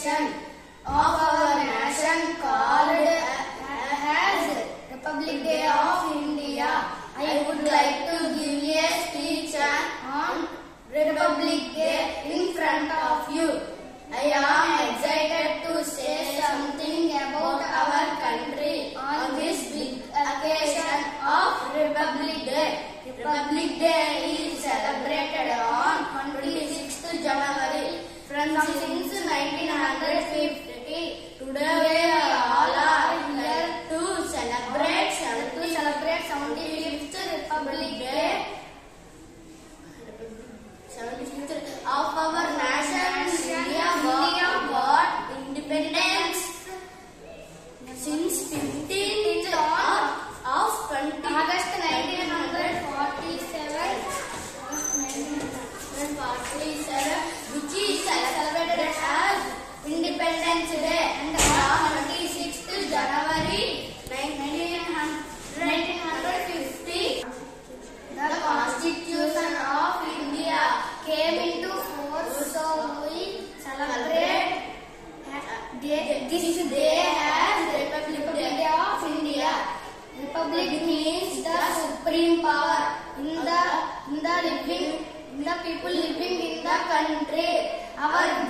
celebration of our nation called as Republic Day of India. I would like to give a speech on Republic Day in front of you. I am excited to say something about our country on this big occasion of Republic Day. Republic Day is celebrated on 26th January since 1950. Today we all are here to celebrate 75th Republic Day of our nation. India got independence since 15th of August 1947, which is celebrated as Independence Day, and on 26th January 1950, the Constitution of India came into force, so we celebrate this day as Republic Day of India. Republic means the supreme power in the people living in the country. Our